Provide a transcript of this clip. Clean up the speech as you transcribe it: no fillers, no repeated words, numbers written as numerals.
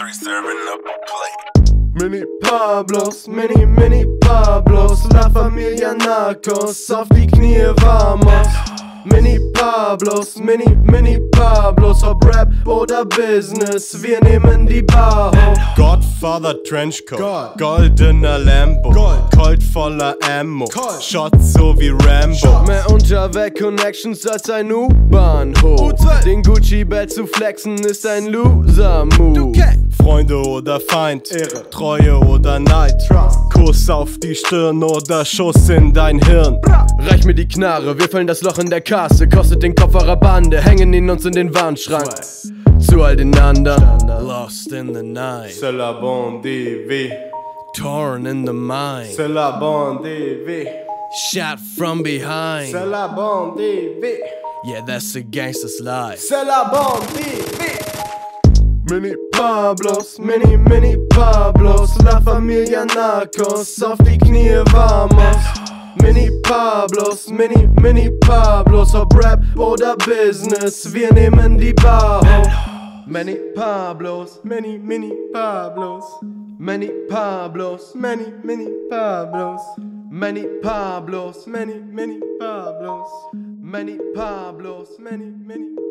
Jerry serving up a plate. Mini Pablos, Mini Pablos, La Familia Narcos, auf die Knie vamos. Mini Pablos, ob Rap oder Business, wir nehmen die Bar hoch. Godfather Trenchcoat, goldener Lambo, Colt voller Ammo, Shots so wie Rambo. Mehr Unterweg-Connections als ein U-Bahnhof. Den Gucci-Belt zu flexen ist ein Loser-Move. Freunde oder Feind, Ehre, Treue oder Neid, Kuss auf die Stirn oder Schuss in dein Hirn. Reich mir die Knarre, wir füllen das Loch in der Kasse, kostet den Kofferer Bande, hängen ihn uns in den Wandschrank. Zu all den anderen, Lost in the night, c'est la bonne vie. torn in the mind, C'est la bonne vie. shot from behind. C'est la bonne vie. Yeah, that's a gangster's life. C'est la bonne vie. Mini Pablos, La Familia Narcos, auf die Knie vamos. Mini Pablos, ob Rap oder Business, wir nehmen die Bar hoch. Mini Pablos, Mini Pablos, Mini Pablos, Mini Pablos, Mini Pablos, Mini Pablos, Mini Pablos, Mini